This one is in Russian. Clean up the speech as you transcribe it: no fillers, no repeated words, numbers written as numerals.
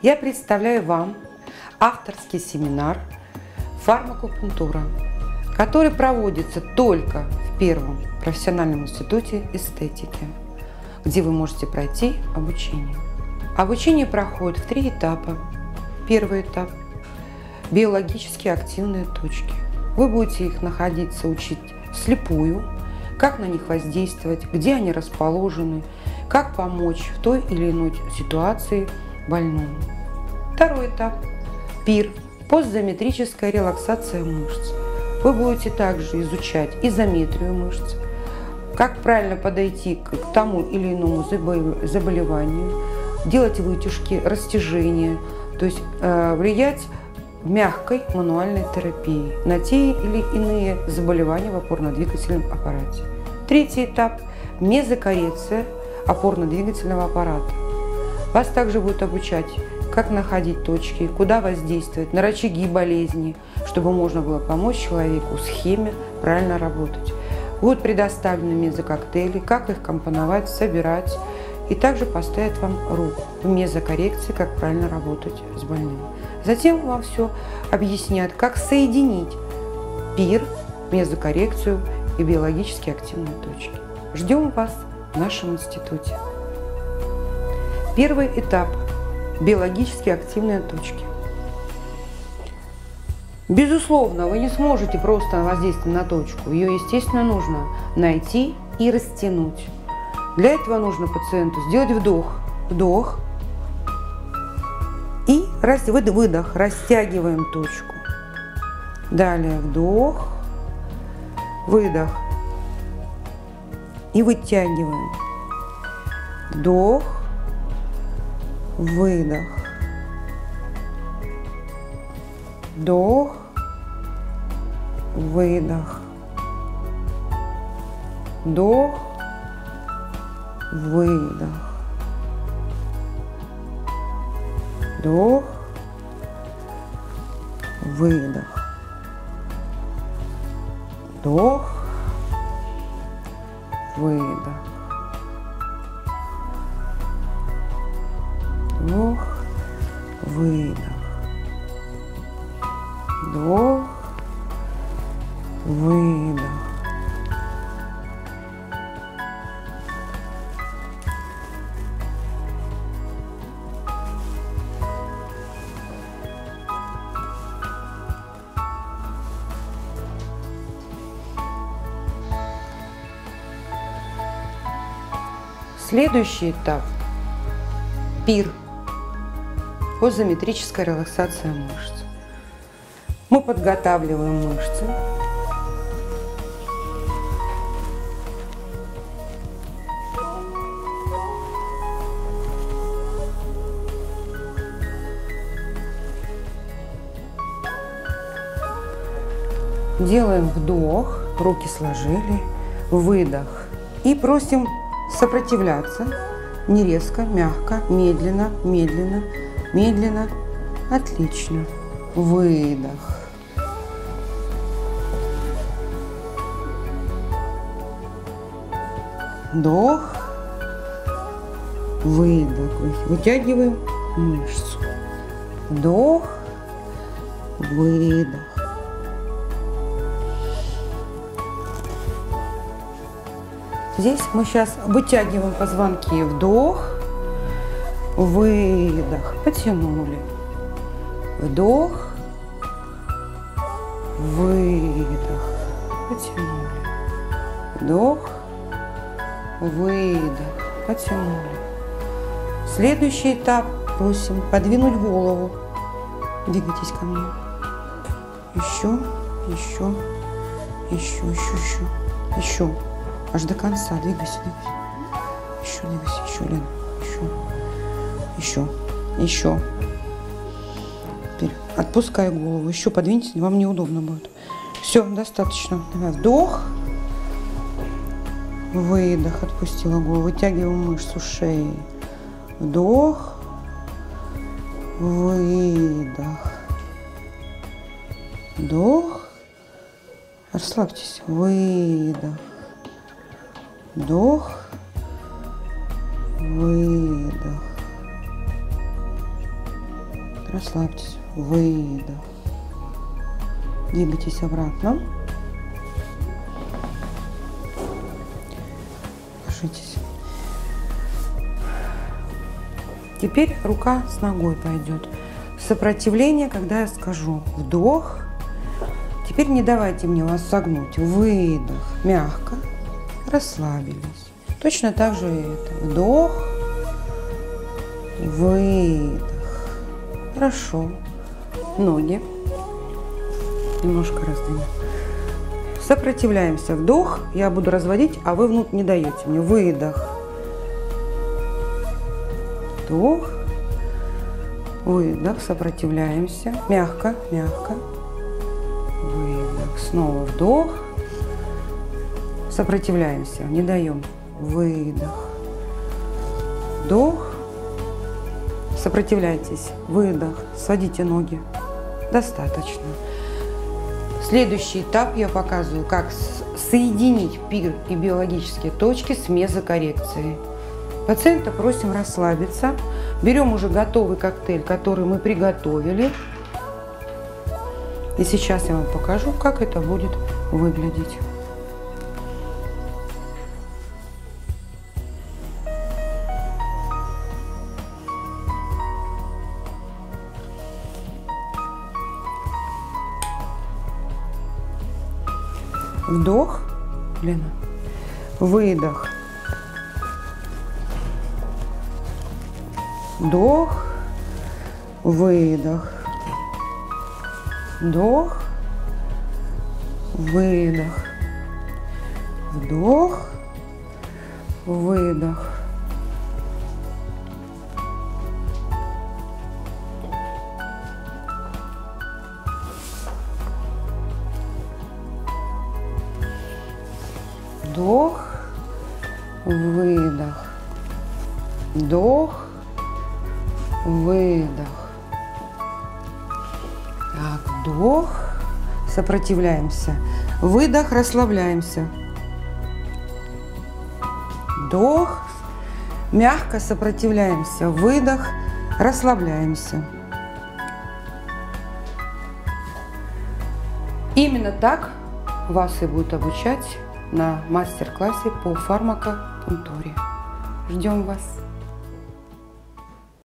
я представляю вам авторский семинар «Фармакопунктура», который проводится только в Первом профессиональном институте эстетики, где вы можете пройти обучение. Обучение проходит в 3 этапа. Первый этап – биологически активные точки. Вы будете их находиться, учить вслепую, как на них воздействовать, где они расположены, как помочь в той или иной ситуации больному. Второй этап – ПИР – постизометрическая релаксация мышц. Вы будете также изучать изометрию мышц, как правильно подойти к тому или иному заболеванию, делать вытяжки, растяжения, то есть влиять мягкой мануальной терапией на те или иные заболевания в опорно-двигательном аппарате. Третий этап – мезокоррекция опорно-двигательного аппарата. Вас также будут обучать, как находить точки, куда воздействовать, на рычаги болезни, чтобы можно было помочь человеку, схеме правильно работать. Будут предоставлены мезококтейли, как их компоновать, собирать, и также поставят вам руку в мезокоррекции, как правильно работать с больным. Затем вам все объяснят, как соединить ПИР, мезокоррекцию и биологически активные точки. Ждем вас в нашем институте. Первый этап – биологически активные точки. Безусловно, вы не сможете просто воздействовать на точку. Ее, естественно, нужно найти и растянуть. Для этого нужно пациенту сделать вдох, вдох и выдох. Растягиваем точку. Далее вдох, выдох и вытягиваем. Вдох, выдох. Вдох, выдох, вдох, выдох, вдох, выдох, вдох, выдох, вдох, выдох. Вдох, выдох. Следующий этап – ПИР – постизометрическая релаксация мышц. Мы подготавливаем мышцы. Делаем вдох, руки сложили, выдох. И просим сопротивляться не резко, мягко, медленно, медленно, медленно. Отлично. Выдох. Вдох, выдох, вытягиваем мышцу. Вдох, выдох. Здесь мы сейчас вытягиваем позвонки. Вдох, выдох, потянули. Вдох, выдох, потянули. Вдох, выдох, потянули. Следующий этап просим подвинуть голову. Двигайтесь ко мне. Еще, еще, еще, еще, еще, еще. Аж до конца. Двигайся, двигайся. Еще, двигайся, еще, Лена. Еще, еще, еще. Теперь отпускай голову. Еще подвиньте, вам неудобно будет. Все, достаточно. Давай вдох. Выдох, отпустила голову. Вытягиваем мышцу шеи. Вдох. Выдох. Вдох. Расслабьтесь. Выдох. Вдох. Выдох. расслабьтесь, выдох. Двигайтесь обратно. Ложитесь. Теперь рука с ногой пойдет. Сопротивление, когда я скажу вдох. Теперь не давайте мне вас согнуть. Выдох. Мягко. Расслабились. Точно так же и это. Вдох. Выдох. Хорошо. Ноги. Немножко раздвинем. Сопротивляемся. Вдох. Я буду разводить, а вы внутрь не даете мне. Выдох. Вдох. Выдох. Сопротивляемся. Мягко, мягко. Выдох. Снова вдох. Сопротивляемся. Не даем. Выдох. Вдох. Сопротивляйтесь. Выдох. Сводите ноги. Достаточно. Следующий этап я показываю, как соединить пир и биологические точки с мезокоррекцией. Пациента просим расслабиться. Берем уже готовый коктейль, который мы приготовили. И сейчас я вам покажу, как это будет выглядеть. Вдох, Лена, выдох, вдох, выдох, вдох, выдох, вдох, выдох. Вдох, выдох, вдох, выдох. Так, вдох, сопротивляемся. Выдох, расслабляемся. Вдох, мягко сопротивляемся. Выдох, расслабляемся. Именно так вас и будут обучать на мастер-классе по фармакопунктуре. Ждем вас!